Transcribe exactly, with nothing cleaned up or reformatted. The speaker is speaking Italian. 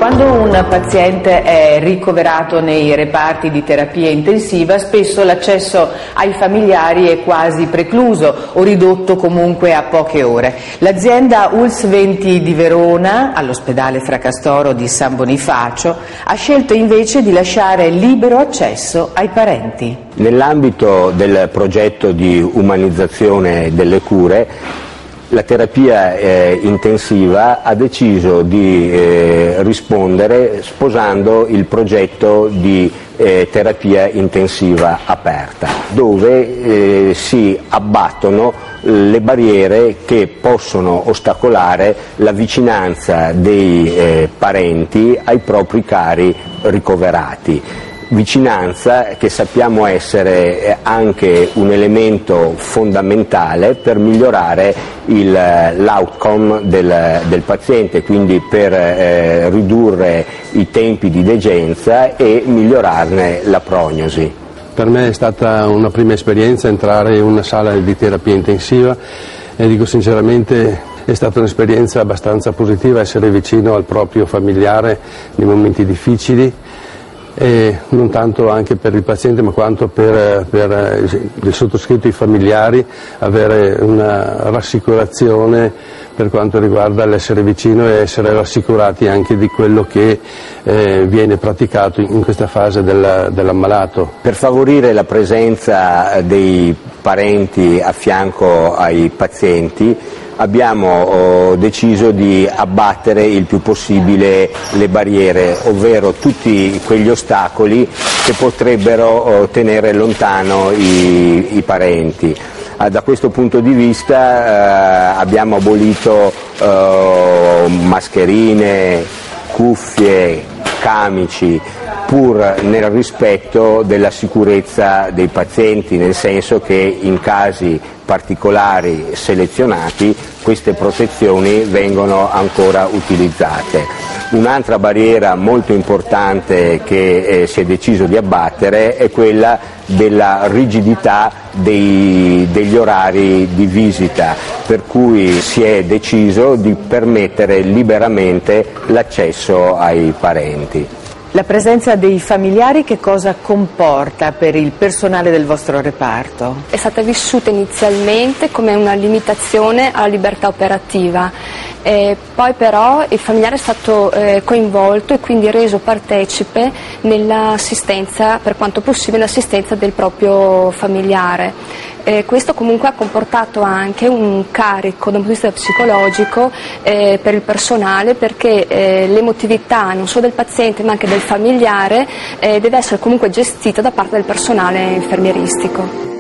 Quando un paziente è ricoverato nei reparti di terapia intensiva, spesso l'accesso ai familiari è quasi precluso o ridotto comunque a poche ore. L'azienda U L S venti di Verona, all'ospedale Fracastoro di San Bonifacio, ha scelto invece di lasciare libero accesso ai parenti. Nell'ambito del progetto di umanizzazione delle cure, la terapia eh, intensiva ha deciso di eh, rispondere sposando il progetto di eh, terapia intensiva aperta, dove eh, si abbattono le barriere che possono ostacolare la vicinanza dei eh, parenti ai propri cari ricoverati. Vicinanza che sappiamo essere anche un elemento fondamentale per migliorare l'outcome del, del paziente, quindi per eh, ridurre i tempi di degenza e migliorarne la prognosi. Per me è stata una prima esperienza entrare in una sala di terapia intensiva e dico sinceramente è stata un'esperienza abbastanza positiva essere vicino al proprio familiare nei momenti difficili. E non tanto anche per il paziente ma quanto per, per il sottoscritto, i familiari, avere una rassicurazione per quanto riguarda l'essere vicino e essere rassicurati anche di quello che eh, viene praticato in questa fase del, dell'ammalato. Per favorire la presenza dei parenti a fianco ai pazienti abbiamo oh, deciso di abbattere il più possibile le barriere, ovvero tutti quegli ostacoli che potrebbero oh, tenere lontano i, i parenti. Ah, da questo punto di vista eh, abbiamo abolito eh, mascherine, cuffie, camici, pur nel rispetto della sicurezza dei pazienti, nel senso che in casi particolari selezionati queste protezioni vengono ancora utilizzate. Un'altra barriera molto importante che eh, si è deciso di abbattere è quella della rigidità dei, degli orari di visita, per cui si è deciso di permettere liberamente l'accesso ai parenti. La presenza dei familiari che cosa comporta per il personale del vostro reparto? È stata vissuta inizialmente come una limitazione alla libertà operativa, eh, poi però il familiare è stato eh, coinvolto e quindi reso partecipe nell'assistenza, per quanto possibile, l'assistenza del proprio familiare. Eh, questo comunque ha comportato anche un carico da un punto di vista psicologico eh, per il personale, perché eh, l'emotività non solo del paziente ma anche del familiare eh, deve essere comunque gestita da parte del personale infermieristico.